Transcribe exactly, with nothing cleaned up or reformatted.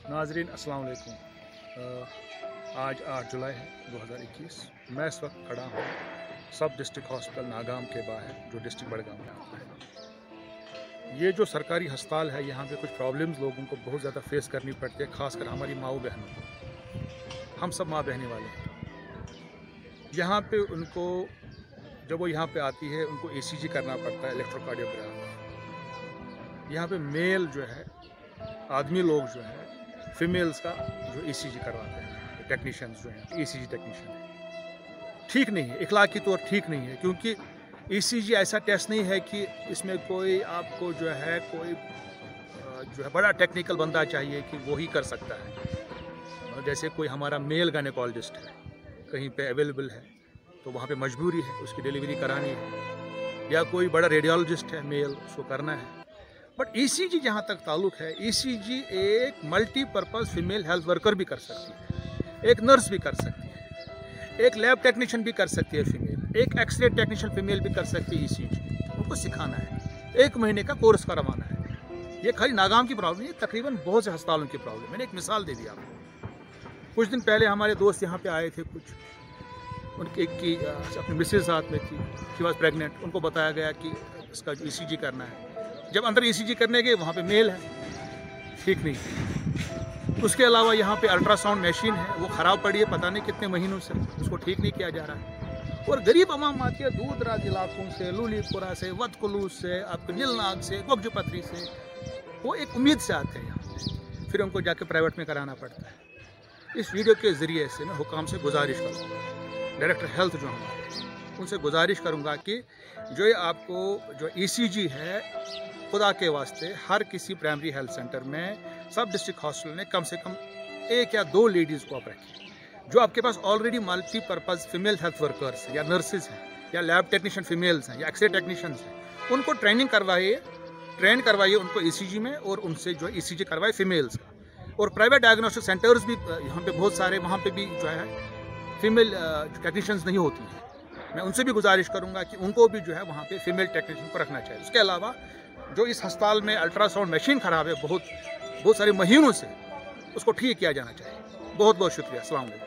नाजरीन अस्सलाम वालेकुम। आज आठ जुलाई है दो हज़ार इक्कीस। मैं इस वक्त खड़ा हूँ सब डिस्ट्रिक्ट हॉस्पिटल नागाम के बाहर, जो डिस्ट्रिक्ट बड़गाम में आता है। ये जो सरकारी अस्पताल है, यहाँ पे कुछ प्रॉब्लम्स लोगों को बहुत ज़्यादा फेस करनी पड़ती है, ख़ासकर हमारी माओ बहनों को। हम सब माँ बहने वाले हैं। यहाँ पे उनको जब वो यहाँ पे आती है, उनको ई सी जी करना पड़ता है, इलेक्ट्रोकार्डियोग्राफ। यहाँ पे मेल जो है, आदमी लोग जो है, फीमेल्स का जो ई सी जी करवाते हैं, टेक्नीशियंस जो हैं, ई सी जी टेक्नीशियन ठीक नहीं है, इखलाकी तौर ठीक नहीं है। क्योंकि ई सी जी ऐसा टेस्ट नहीं है कि इसमें कोई आपको जो है कोई जो है बड़ा टेक्निकल बंदा चाहिए कि वो ही कर सकता है। जैसे कोई हमारा मेल गायनेकोलॉजिस्ट है, कहीं पे अवेलेबल है तो वहाँ पे मजबूरी है उसकी डिलीवरी करानी है, या कोई बड़ा रेडियोलॉजिस्ट है मेल, उसको करना है। बट ई सी जी जहाँ तक ताल्लुक है, ई सी जी एक मल्टीपर्पज़ फीमेल हेल्थ वर्कर भी कर सकती है, एक नर्स भी कर सकती है, एक लैब टेक्नीशियन भी कर सकती है फीमेल, एक एक्सरे टेक्नीशियन फीमेल भी कर सकती है। ई सी जी उनको सिखाना है, एक महीने का कोर्स करवाना है। ये खाली नागाम की प्रॉब्लम नहीं है, तकरीबन बहुत से अस्पतालों की प्रॉब्लम। मैंने एक मिसाल दे दी आपको। कुछ दिन पहले हमारे दोस्त यहाँ पे आए थे, कुछ उनकी एक की अपनी मिसेज साथ में थी, शी वॉज प्रेगनेंट। उनको बताया गया कि इसका जो ई सी जी करना है। जब अंदर ई सी जी करने गए, वहाँ पे मेल है, ठीक नहीं। उसके अलावा यहाँ पे अल्ट्रासाउंड मशीन है, वो ख़राब पड़ी है पता नहीं कितने महीनों से, उसको ठीक नहीं किया जा रहा है। और गरीब अवाम आती है दूर दराज इलाकों से, लूलीपुरा से, वतकुलूस से, आपके नीलनाग से, गोगजपत्री से, वो एक उम्मीद से आते हैं यहाँ, फिर उनको जाके प्राइवेट में कराना पड़ता है। इस वीडियो के ज़रिए से मैं हुकाम से गुजारिश करूँगा, डायरेक्टर हेल्थ जो हमारे, उनसे गुजारिश करूँगा कि जो ये आपको जो ई सी जी है, खुदा के वास्ते हर किसी प्राइमरी हेल्थ सेंटर में, सब डिस्ट्रिक्ट हॉस्पिटल में कम से कम एक या दो लेडीज़ को आप रखें, जो आपके पास already multipurpose female health workers या नर्सेज हैं, या लैब टेक्नीशियन फीमेल्स हैं, या एक्सरे टेक्नीशियंस हैं। उनको ट्रेनिंग करवाइए, ट्रेन करवाइए उनको ई सी जी में, और उनसे जो ई सी जी करवाए फीमेल्स का। और प्राइवेट डायग्नोस्टिक सेंटर्स भी यहाँ पे बहुत सारे, वहाँ पे भी जो है फीमेल टेक्नीशियंस नहीं होती हैं। मैं उनसे भी गुजारिश करूँगा कि उनको भी जो है वहाँ पे फीमेल टेक्नीशियन को रखना चाहिए। उसके अलावा जो इस अस्पताल में अल्ट्रासाउंड मशीन ख़राब है बहुत बहुत सारे महीनों से, उसको ठीक किया जाना चाहिए। बहुत बहुत शुक्रिया। अस्सलाम वालेकुम।